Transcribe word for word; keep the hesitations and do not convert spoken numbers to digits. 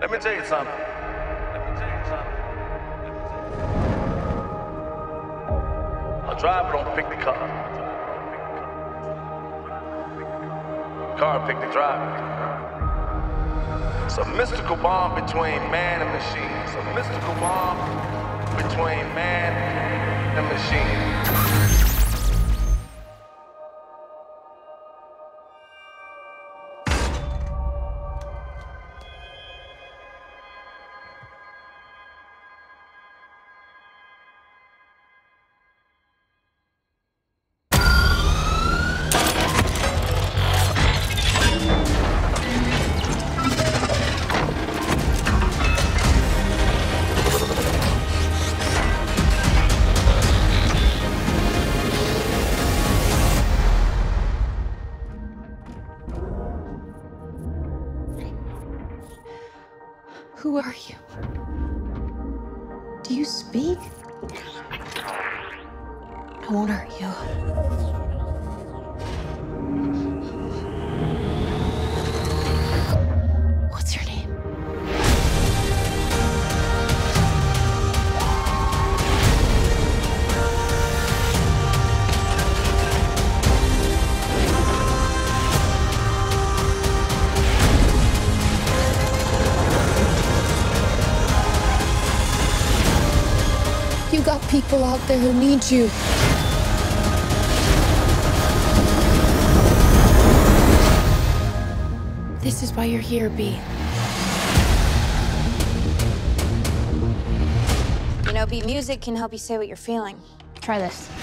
Let me tell you something. Let me tell you something. A driver don't pick the car. The car pick the driver. It's a mystical bond between man and machine. It's a mystical bond between man and machine. Who are you? Do you speak? I won't hurt you. What's your name? You got people out there who need you. This is why you're here, B. You know, beat music can help you say what you're feeling. Try this.